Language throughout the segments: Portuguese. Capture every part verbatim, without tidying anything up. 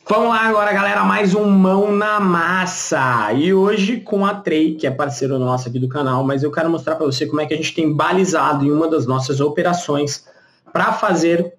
Vamos lá agora, galera, mais um Mão na Massa. E hoje com a Trey, que é parceiro nosso aqui do canal, mas eu quero mostrar para você como é que a gente tem balizado em uma das nossas operações para fazer,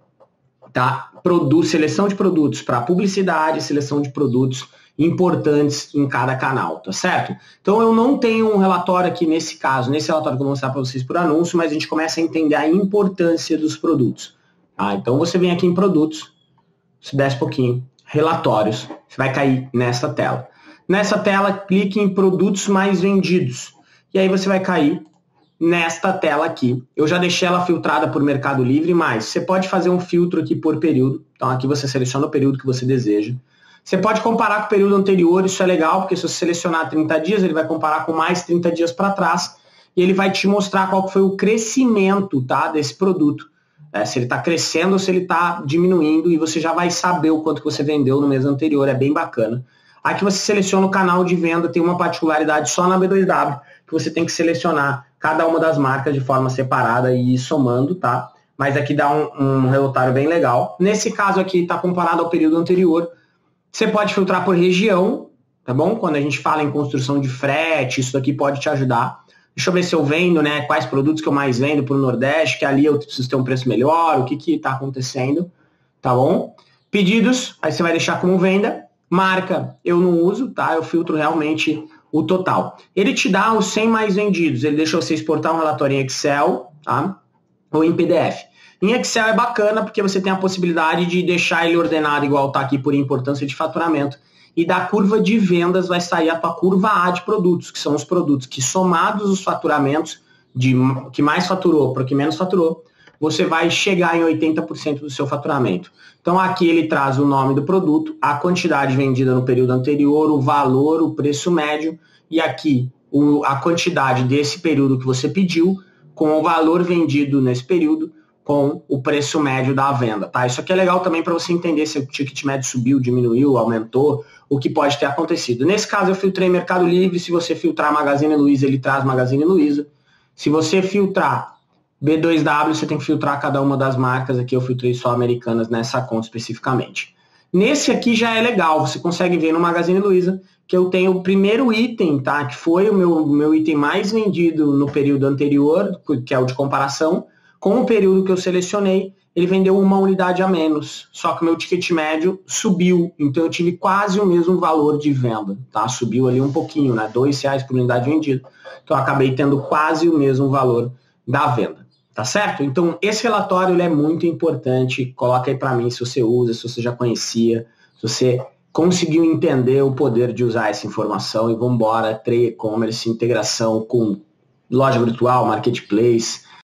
tá, produto, seleção de produtos para publicidade, seleção de produtos importantes em cada canal, tá certo? Então eu não tenho um relatório aqui nesse caso, nesse relatório que eu vou mostrar para vocês por anúncio, mas a gente começa a entender a importância dos produtos. Tá? Então você vem aqui em produtos, se desce um pouquinho, relatórios, você vai cair nessa tela. Nessa tela, clique em produtos mais vendidos. E aí você vai cair nesta tela aqui. Eu já deixei ela filtrada por Mercado Livre, mas você pode fazer um filtro aqui por período. Então aqui você seleciona o período que você deseja. Você pode comparar com o período anterior, isso é legal, porque se você selecionar trinta dias, ele vai comparar com mais trinta dias para trás e ele vai te mostrar qual foi o crescimento, tá, desse produto. É, se ele está crescendo ou se ele está diminuindo, e você já vai saber o quanto que você vendeu no mês anterior, é bem bacana. Aqui você seleciona o canal de venda, tem uma particularidade só na B dois W, que você tem que selecionar cada uma das marcas de forma separada e ir somando, tá? Mas aqui dá um, um relatório bem legal. Nesse caso aqui está comparado ao período anterior. Você pode filtrar por região, tá bom? Quando a gente fala em construção de frete, isso aqui pode te ajudar. Deixa eu ver se eu vendo, né? Quais produtos que eu mais vendo para o Nordeste, que ali eu preciso ter um preço melhor, o que que está acontecendo, tá bom? Pedidos, aí você vai deixar como venda. Marca, eu não uso, tá? Eu filtro realmente o total. Ele te dá os cem mais vendidos, ele deixa você exportar um relatório em Excel, tá? Ou em P D F. Em Excel é bacana porque você tem a possibilidade de deixar ele ordenado igual está aqui por importância de faturamento. E da curva de vendas vai sair a tua curva A de produtos, que são os produtos que, somados os faturamentos de que mais faturou para o que menos faturou, você vai chegar em oitenta por cento do seu faturamento. Então aqui ele traz o nome do produto, a quantidade vendida no período anterior, o valor, o preço médio, e aqui o, a quantidade desse período que você pediu, com o valor vendido nesse período, com o preço médio da venda, tá? Isso aqui é legal também para você entender se o ticket médio subiu, diminuiu, aumentou, o que pode ter acontecido. Nesse caso eu filtrei Mercado Livre, se você filtrar Magazine Luiza, ele traz Magazine Luiza. Se você filtrar B dois W, você tem que filtrar cada uma das marcas, aqui eu filtrei só Americanas nessa conta especificamente. Nesse aqui já é legal, você consegue ver no Magazine Luiza que eu tenho o primeiro item, tá? Que foi o meu, meu item mais vendido no período anterior, que é o de comparação, com o período que eu selecionei, ele vendeu uma unidade a menos, só que o meu ticket médio subiu, então eu tive quase o mesmo valor de venda, tá? Subiu ali um pouquinho, né? Dois reais por unidade vendida, então eu acabei tendo quase o mesmo valor da venda, tá certo? Então esse relatório ele é muito importante, coloca aí para mim se você usa, se você já conhecia, se você conseguiu entender o poder de usar essa informação, e vamos embora, Trey E-commerce, integração com loja virtual, marketplace,